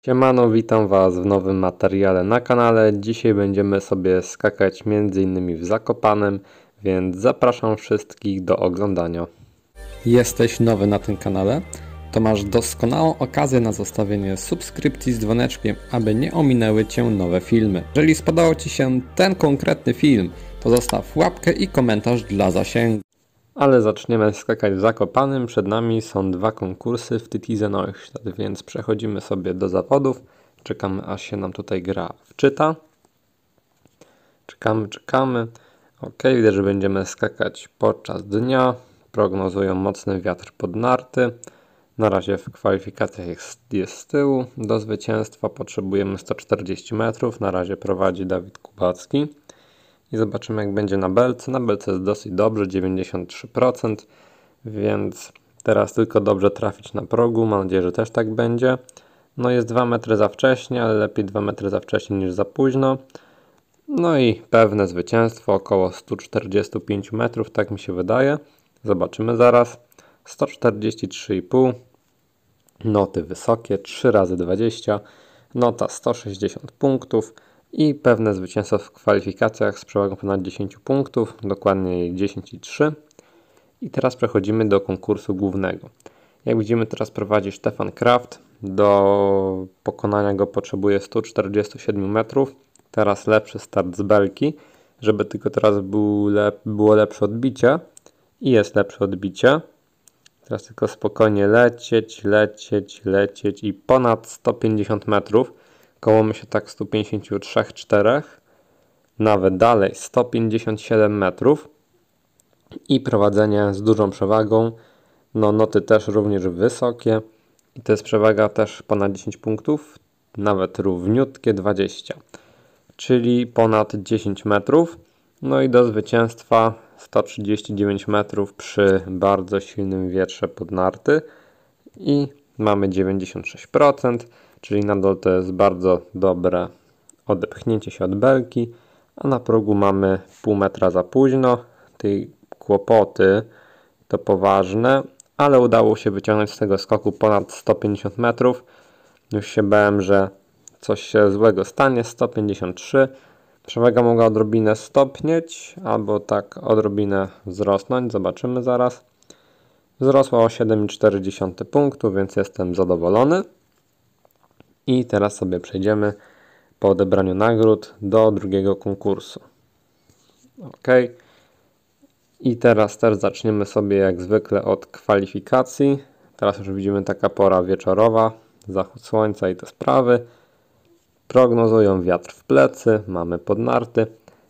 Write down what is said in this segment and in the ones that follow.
Siemano, witam Was w nowym materiale na kanale. Dzisiaj będziemy sobie skakać m.in. w Zakopanem, więc zapraszam wszystkich do oglądania. Jesteś nowy na tym kanale? To masz doskonałą okazję na zostawienie subskrypcji z dzwoneczkiem, aby nie ominęły Cię nowe filmy. Jeżeli spodobał Ci się ten konkretny film, to zostaw łapkę i komentarz dla zasięgu. Ale zaczniemy skakać w Zakopanem. Przed nami są dwa konkursy w Tytize Neustadt, więc przechodzimy sobie do zawodów. Czekamy, aż się nam tutaj gra wczyta. Czekamy. Ok, widzę, że będziemy skakać podczas dnia. Prognozują mocny wiatr pod narty. Na razie w kwalifikacjach jest z tyłu. Do zwycięstwa potrzebujemy 140 metrów. Na razie prowadzi Dawid Kubacki. I zobaczymy, jak będzie na belce. Na belce jest dosyć dobrze, 93%, więc teraz tylko dobrze trafić na progu. Mam nadzieję, że też tak będzie. No jest 2 metry za wcześnie, ale lepiej 2 metry za wcześnie niż za późno. No i pewne zwycięstwo, około 145 metrów, tak mi się wydaje. Zobaczymy zaraz. 143,5. Noty wysokie, 3 razy 20. Nota 160 punktów. I pewne zwycięstwo w kwalifikacjach z przewagą ponad 10 punktów, dokładnie 10,3. I teraz przechodzimy do konkursu głównego. Jak widzimy, teraz prowadzi Stefan Kraft. Do pokonania go potrzebuje 147 metrów. Teraz lepszy start z belki, żeby tylko teraz było lepsze odbicie. I jest lepsze odbicie. Teraz tylko spokojnie lecieć i ponad 150 metrów. Koło my się tak 153,4, nawet dalej 157 metrów i prowadzenie z dużą przewagą. No noty też również wysokie i to jest przewaga też ponad 10 punktów, nawet równiutkie 20, czyli ponad 10 metrów. No i do zwycięstwa 139 metrów przy bardzo silnym wietrze pod narty i mamy 96%. Czyli nadal to jest bardzo dobre odepchnięcie się od belki, a na progu mamy pół metra za późno. Tej kłopoty to poważne, ale udało się wyciągnąć z tego skoku ponad 150 metrów. Już się bałem, że coś się złego stanie. 153. Przewaga mogła odrobinę stopnieć, albo tak odrobinę wzrosnąć. Zobaczymy zaraz. Wzrosła o 7,4 punktu, więc jestem zadowolony. I teraz sobie przejdziemy po odebraniu nagród do drugiego konkursu. Ok. I teraz też zaczniemy sobie jak zwykle od kwalifikacji. Teraz już widzimy taka pora wieczorowa, zachód słońca i te sprawy. Prognozują wiatr w plecy, mamy podnarty.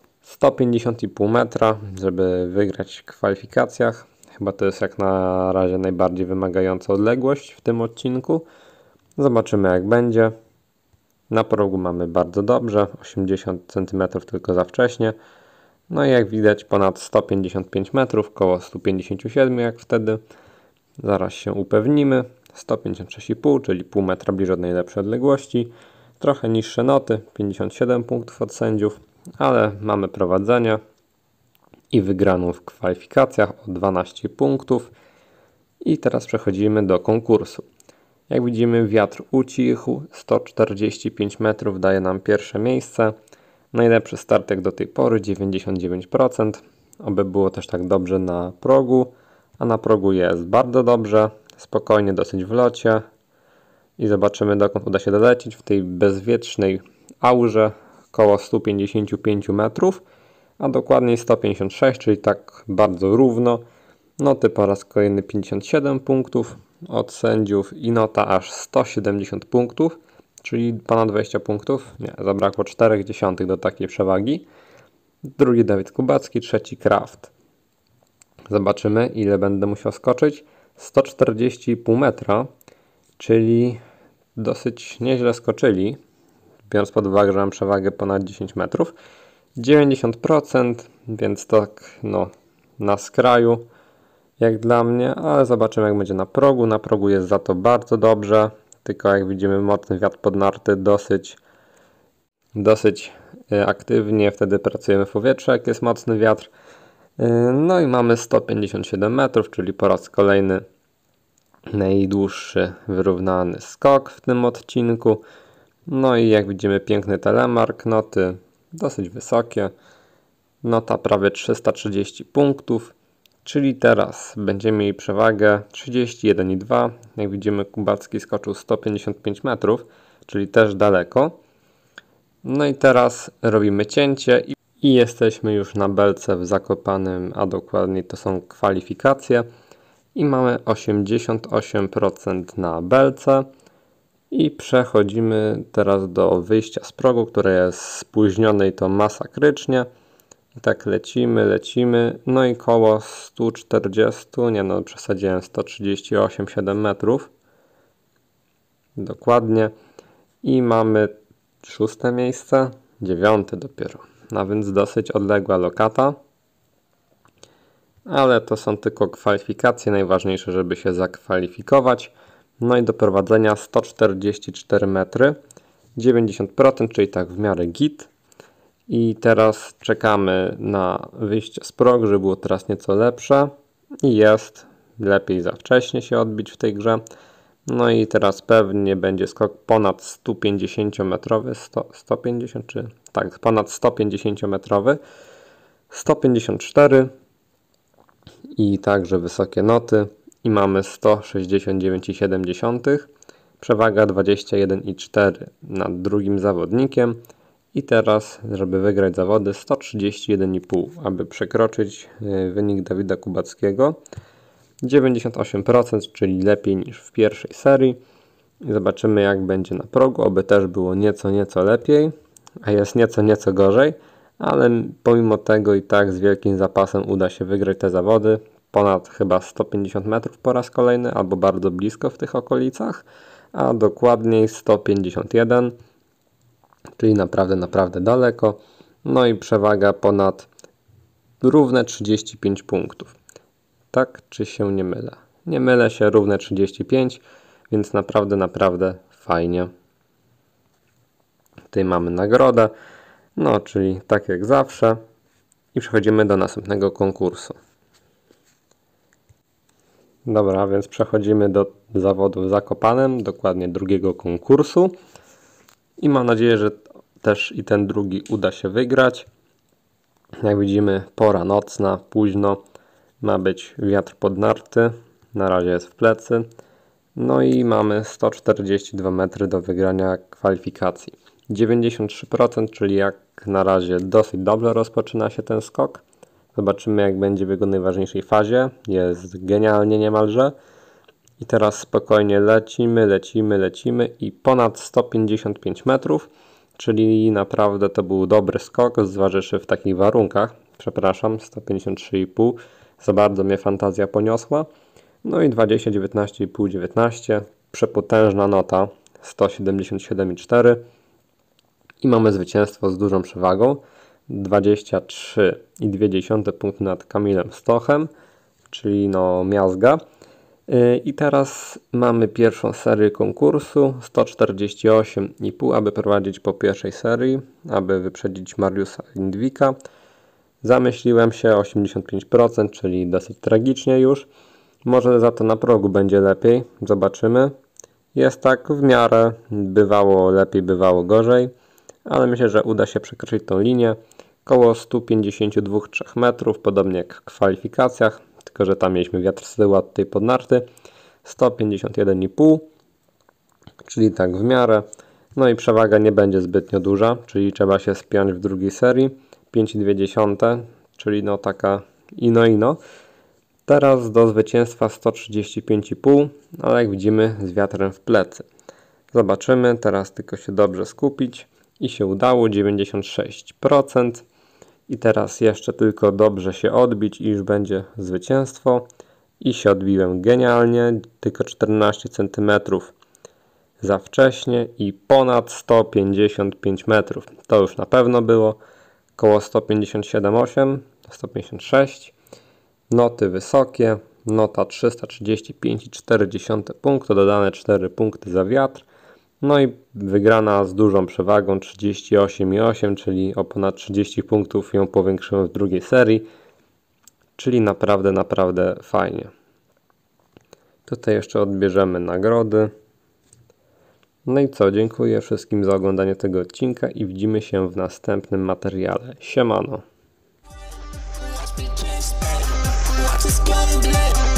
150,5 metra, żeby wygrać w kwalifikacjach. Chyba to jest jak na razie najbardziej wymagająca odległość w tym odcinku. Zobaczymy, jak będzie. Na progu mamy bardzo dobrze, 80 cm tylko za wcześnie. No i jak widać ponad 155 metrów, koło 157 jak wtedy. Zaraz się upewnimy. 156,5, czyli pół metra bliżej od najlepszej odległości. Trochę niższe noty, 57 punktów od sędziów, ale mamy prowadzenie i wygraną w kwalifikacjach o 12 punktów. I teraz przechodzimy do konkursu. Jak widzimy, wiatr ucichł, 145 metrów daje nam pierwsze miejsce. Najlepszy start jak do tej pory, 99%. Oby było też tak dobrze na progu, a na progu jest bardzo dobrze, spokojnie dosyć w locie. I zobaczymy, dokąd uda się dolecieć w tej bezwietrznej aurze, około 155 metrów, a dokładniej 156, czyli tak bardzo równo. Noty po raz kolejny 57 punktów od sędziów i nota aż 170 punktów, czyli ponad 20 punktów. Nie, zabrakło 0,4 do takiej przewagi. Drugi Dawid Kubacki, trzeci Kraft. Zobaczymy, ile będę musiał skoczyć. 140,5 metra, czyli dosyć nieźle skoczyli, biorąc pod uwagę, że mam przewagę ponad 10 metrów. 90%, więc tak na skraju jak dla mnie, ale zobaczymy, jak będzie na progu. Na progu jest za to bardzo dobrze, tylko jak widzimy mocny wiatr pod narty dosyć aktywnie wtedy pracujemy w powietrzu, jak jest mocny wiatr. No i mamy 157 metrów, czyli po raz kolejny najdłuższy wyrównany skok w tym odcinku. No i jak widzimy, piękny telemark, noty dosyć wysokie, nota prawie 330 punktów, czyli teraz będziemy mieli przewagę 31,2. Jak widzimy, Kubacki skoczył 155 metrów, czyli też daleko. No i teraz robimy cięcie i jesteśmy już na belce w Zakopanem, a dokładniej to są kwalifikacje. I mamy 88% na belce. I przechodzimy teraz do wyjścia z progu, które jest spóźnione i to masakrycznie. I tak lecimy. No i koło 140, przesadziłem, 138,7 metrów. Dokładnie. I mamy 6. miejsce, 9. dopiero. A więc dosyć odległa lokata. Ale to są tylko kwalifikacje, najważniejsze, żeby się zakwalifikować. No i do prowadzenia 144 metry, 90%, czyli tak w miarę git. I teraz czekamy na wyjście z progu, żeby było teraz nieco lepsze. I jest lepiej za wcześnie się odbić w tej grze. No i teraz pewnie będzie skok ponad 150-metrowy, 150 czy tak, ponad 150-metrowy, 154 i także wysokie noty i mamy 169,7, przewaga 21,4 nad drugim zawodnikiem i teraz, żeby wygrać zawody, 131,5, aby przekroczyć wynik Dawida Kubackiego. 98%, czyli lepiej niż w pierwszej serii. Zobaczymy, jak będzie na progu, oby też było nieco lepiej, a jest nieco gorzej, ale pomimo tego i tak z wielkim zapasem uda się wygrać te zawody. Ponad chyba 150 metrów po raz kolejny, albo bardzo blisko w tych okolicach, a dokładniej 151, czyli naprawdę daleko. No i przewaga ponad równe 35 punktów. Tak, czy się nie mylę? Nie mylę się, równe 35, więc naprawdę fajnie. Tutaj mamy nagrodę, no czyli tak jak zawsze. I przechodzimy do następnego konkursu. Dobra, więc przechodzimy do zawodów w Zakopanem, dokładnie drugiego konkursu. I mam nadzieję, że też i ten drugi uda się wygrać. Jak widzimy, pora nocna, późno. Ma być wiatr pod narty, na razie jest w plecy. No i mamy 142 metry do wygrania kwalifikacji. 93%, czyli jak na razie dosyć dobrze rozpoczyna się ten skok. Zobaczymy, jak będzie w jego najważniejszej fazie. Jest genialnie niemalże. I teraz spokojnie lecimy i ponad 155 metrów, czyli naprawdę to był dobry skok, zważywszy w takich warunkach. Przepraszam, 153,5. Za bardzo mnie fantazja poniosła. No i 20, 19,5, 19. Przepotężna nota, 177,4. I mamy zwycięstwo z dużą przewagą. 23,2 punktu nad Kamilem Stochem, czyli no miazga. I teraz mamy pierwszą serię konkursu, 148,5, aby prowadzić po pierwszej serii, aby wyprzedzić Mariusza Lindwika. Zamyśliłem się 85%, czyli dosyć tragicznie już. Może za to na progu będzie lepiej, zobaczymy. Jest tak w miarę, bywało lepiej, bywało gorzej, ale myślę, że uda się przekroczyć tą linię. Koło 152-3 metrów, podobnie jak w kwalifikacjach, tylko że tam mieliśmy wiatr z tyłu, a tutaj pod narty. 151,5, czyli tak w miarę. No i przewaga nie będzie zbytnio duża, czyli trzeba się spiąć w drugiej serii. 5,2, czyli no taka ino. Teraz do zwycięstwa 135,5, ale jak widzimy z wiatrem w plecy. Zobaczymy, teraz tylko się dobrze skupić i się udało, 96%. I teraz jeszcze tylko dobrze się odbić i już będzie zwycięstwo. I się odbiłem genialnie, tylko 14 cm za wcześnie i ponad 155 metrów. To już na pewno było. Koło 157,8, 156. Noty wysokie, nota 335,4 punktu, dodane 4 punkty za wiatr. No i wygrana z dużą przewagą 38,8, czyli o ponad 30 punktów ją powiększyłem w drugiej serii. Czyli naprawdę fajnie. Tutaj jeszcze odbierzemy nagrody. No i co, dziękuję wszystkim za oglądanie tego odcinka i widzimy się w następnym materiale. Siemano!